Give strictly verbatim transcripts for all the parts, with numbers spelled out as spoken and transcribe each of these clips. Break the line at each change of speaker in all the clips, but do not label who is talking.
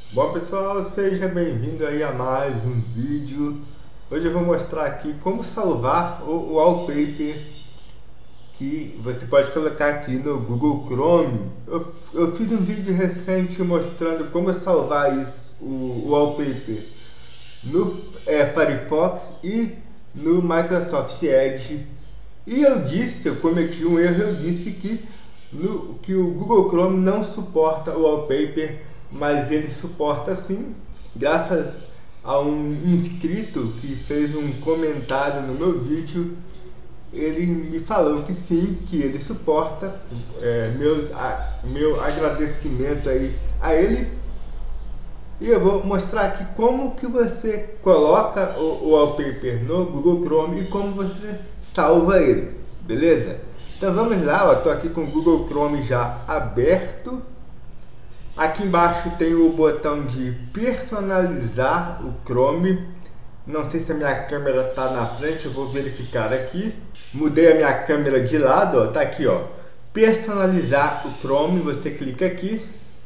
Bom pessoal, seja bem-vindo aí a mais um vídeo. Hoje eu vou mostrar aqui como salvar o wallpaper que você pode colocar aqui no Google Chrome. Eu, eu fiz um vídeo recente mostrando como salvar isso, o, o wallpaper no é, Firefox e no Microsoft Edge. E eu disse, eu cometi um erro, eu disse que, no, que o Google Chrome não suporta o wallpaper, mas ele suporta sim, graças a um inscrito que fez um comentário no meu vídeo. Ele me falou que sim, que ele suporta. É, meu, a, meu agradecimento aí a ele. E eu vou mostrar aqui como que você coloca o, o wallpaper no Google Chrome e como você salva ele, beleza? Então vamos lá, eu estou aqui com o Google Chrome já aberto. Aqui embaixo tem o botão de personalizar o Chrome. Não sei se a minha câmera está na frente, eu vou verificar aqui. Mudei a minha câmera de lado, ó, tá aqui, ó. Personalizar o Chrome, você clica aqui.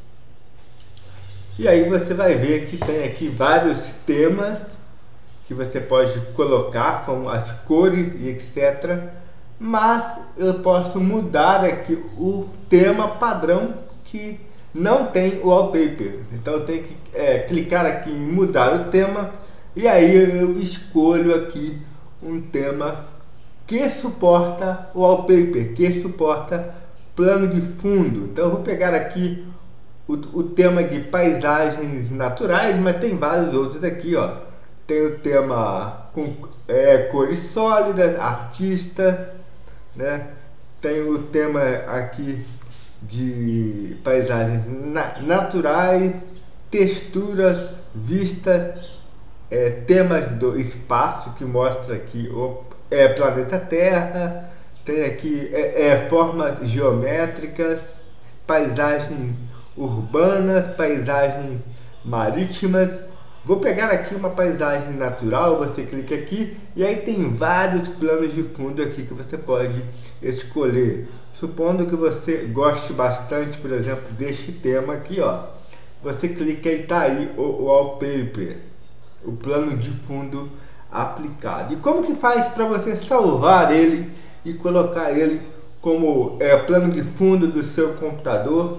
E aí você vai ver que tem aqui vários temas que você pode colocar, como as cores e etcétera. Mas eu posso mudar aqui o tema padrão que não tem o wallpaper. Então eu tenho que é, clicar aqui em mudar o tema. E aí eu escolho aqui um tema que suporta o wallpaper, que suporta plano de fundo. Então eu vou pegar aqui o, o tema de paisagens naturais, mas tem vários outros aqui, ó. Tem o tema com é, cores sólidas, artistas, né? Tem o tema aqui de paisagens na, naturais, texturas, vistas, é, temas do espaço que mostra aqui o é, planeta Terra. Tem aqui é, é, formas geométricas, paisagens urbanas, paisagens marítimas. Vou pegar aqui uma paisagem natural, você clica aqui e aí tem vários planos de fundo aqui que você pode escolher. Supondo que você goste bastante, por exemplo, deste tema aqui, ó. Você clica e tá aí o, o wallpaper, o plano de fundo aplicado. E como que faz para você salvar ele e colocar ele como é, plano de fundo do seu computador?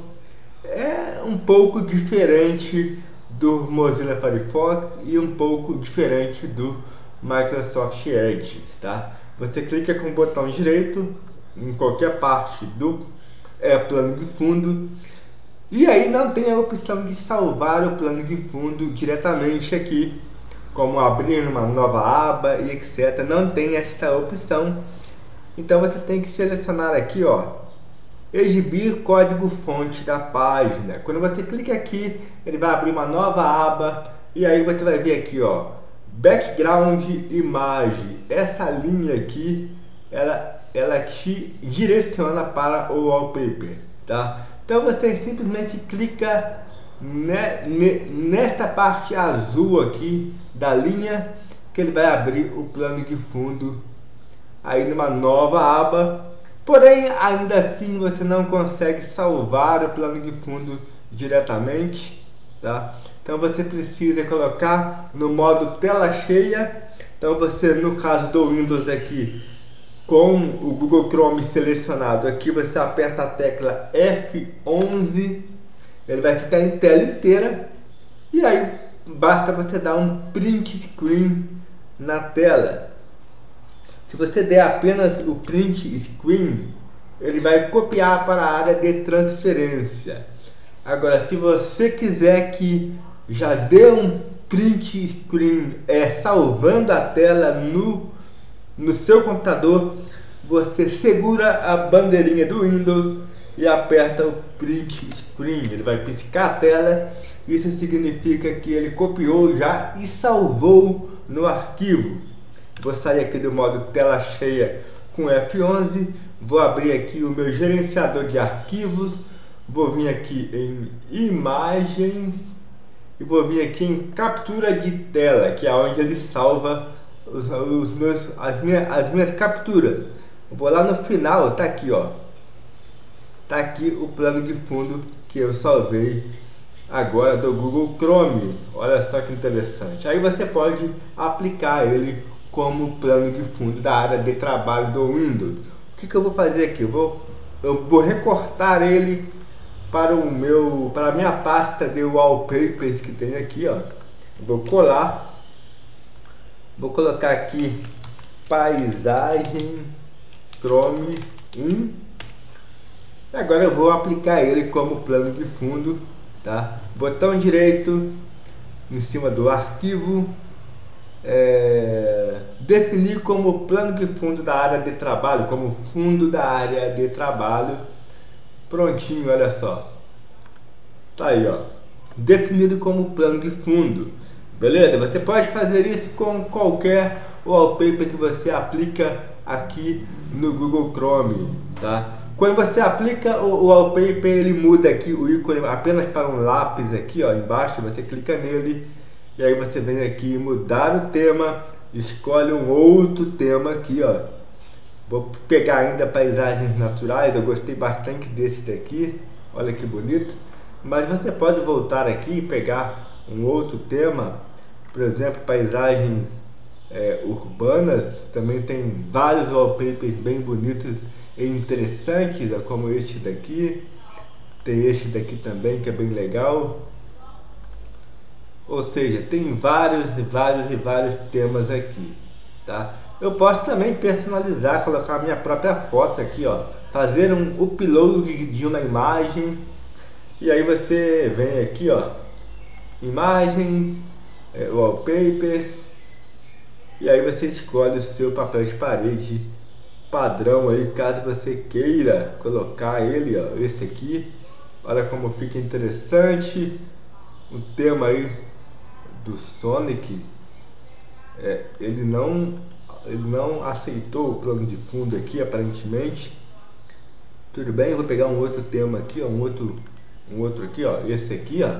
É um pouco diferente do Mozilla Firefox e um pouco diferente do Microsoft Edge, tá? Você clica com o botão direito em qualquer parte do é, plano de fundo e aí não tem a opção de salvar o plano de fundo diretamente aqui, como abrir uma nova aba e etcétera. Não tem esta opção. Então você tem que selecionar aqui, ó, exibir código fonte da página. Quando você clica aqui, ele vai abrir uma nova aba e aí você vai ver aqui, ó, background imagem. Essa linha aqui, ela, ela te direciona para o wallpaper, tá? Então você simplesmente clica ne, ne, nesta parte azul aqui da linha, que ele vai abrir o plano de fundo aí numa nova aba. Porém, ainda assim você não consegue salvar o plano de fundo diretamente, tá? Então você precisa colocar no modo tela cheia. Então você, no caso do Windows aqui, com o Google Chrome selecionado aqui, você aperta a tecla F onze, ele vai ficar em tela inteira e aí basta você dar um print screen na tela. Se você der apenas o print screen, ele vai copiar para a área de transferência. Agora, se você quiser que já dê um print screen é, salvando a tela no, no seu computador, você segura a bandeirinha do Windows e aperta o print screen. Ele vai piscar a tela. Isso significa que ele copiou já e salvou no arquivo. Vou sair aqui do modo tela cheia com F onze, vou abrir aqui o meu gerenciador de arquivos, vou vir aqui em imagens e vou vir aqui em captura de tela, que é onde ele salva os, os meus, as, minhas, as minhas capturas. Eu vou lá no final, tá aqui, ó, tá aqui o plano de fundo que eu salvei agora do Google Chrome. Olha só que interessante. Aí você pode aplicar ele como plano de fundo da área de trabalho do Windows. O que, que eu vou fazer aqui? Eu vou, eu vou recortar ele para o meu, para a minha pasta de wallpapers que tem aqui, ó. Eu vou colar, vou colocar aqui paisagem Chrome um. E agora eu vou aplicar ele como plano de fundo, tá? Botão direito em cima do arquivo, é, definir como plano de fundo da área de trabalho, como fundo da área de trabalho. Prontinho, olha só. Tá aí, ó. Definido como plano de fundo. Beleza? Você pode fazer isso com qualquer wallpaper que você aplica aqui no Google Chrome, tá? Quando você aplica o wallpaper, ele muda aqui o ícone apenas para um lápis aqui, ó, embaixo. Você clica nele e aí você vem aqui mudar o tema, escolhe um outro tema aqui, ó. Vou pegar ainda paisagens naturais, eu gostei bastante desse daqui, olha que bonito. Mas você pode voltar aqui e pegar um outro tema, por exemplo, paisagens é, urbanas. Também tem vários wallpapers bem bonitos e interessantes, como este daqui. Tem este daqui também que é bem legal. Ou seja, tem vários e vários e vários temas aqui, tá? Eu posso também personalizar, colocar a minha própria foto aqui, ó, fazer um upload de uma imagem. E aí você vem aqui, ó, imagens, é, wallpapers, e aí você escolhe o seu papel de parede padrão aí, caso você queira colocar ele, ó, esse aqui. Olha como fica interessante o tema aí do Sonic. É, ele não ele não aceitou o plano de fundo aqui, aparentemente. Tudo bem, eu vou pegar um outro tema aqui, ó, um outro um outro aqui, ó, esse aqui, ó.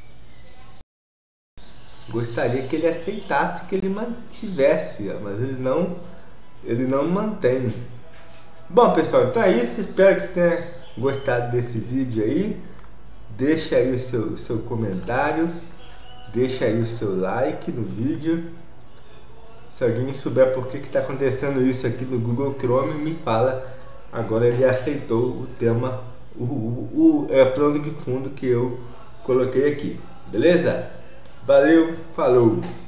Gostaria que ele aceitasse, que ele mantivesse, ó, mas ele não ele não mantém. Bom, pessoal, então é isso. Espero que tenha gostado desse vídeo aí. Deixa aí o seu, o seu comentário, deixa aí o seu like no vídeo. Se alguém souber por que está acontecendo isso aqui no Google Chrome, me fala. Agora ele aceitou o tema, o, o, o é, plano de fundo que eu coloquei aqui. Beleza? Valeu, falou!